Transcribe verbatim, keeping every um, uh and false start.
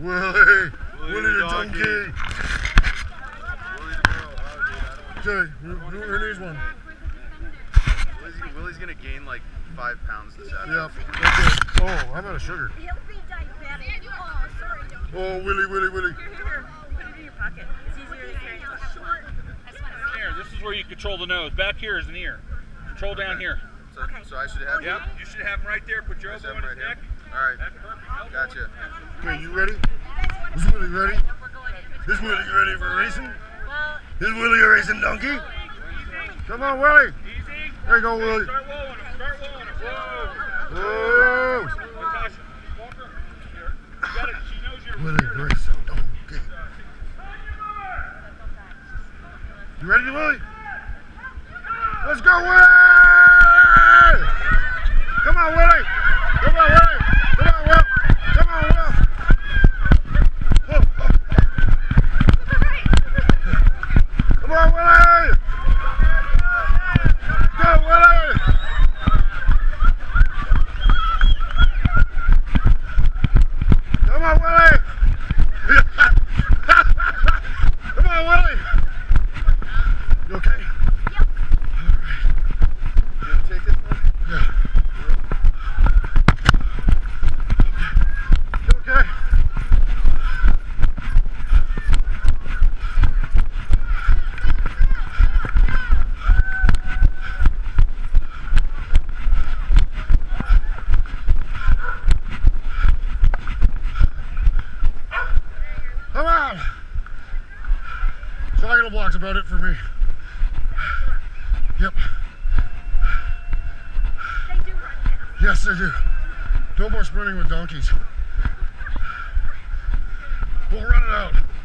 Willie! Willie, Willie the donkey. donkey! Willie the girl. Oh, dude, Okay, who, who, who needs one? Willie's, Willie's gonna gain like five pounds this afternoon. Yep. Okay. Oh, how about a sugar? He'll be diabetic. Oh, sorry. Oh, Willie, Willie, Willie. Here, here, here. Put it in your pocket. It's easier to carry. Short. Here, this is where you control the nose. Back here is an ear. Control down here. So, so I should have. Yep, you should have him right there. Put your I should elbow have in him his right neck. here. All right. That's perfect. Gotcha. Okay, you ready? Is Willie ready? Is Willie ready for racing? Is Willie a racing donkey? Come on, Willie. Easy. There you go, Willie. Start rolling him. Start rolling him. Whoa. Whoa. Natasha, walk her. Here. You got it. She knows you're Willie racing donkey. You ready, Willie? Let's go, Willie! Come on, Willie! Come on, Willie! Come on, Will! Come on, Will! Oh, oh. Come on, Willie! Go, Willie! Come on, Willie! Come on, Willie! You okay? Yep. You gonna take this one? Yeah. You okay? Come on! Triangle block's about it for me. Yep. They do run fast. Yes, they do. No more sprinting with donkeys. We'll run it out.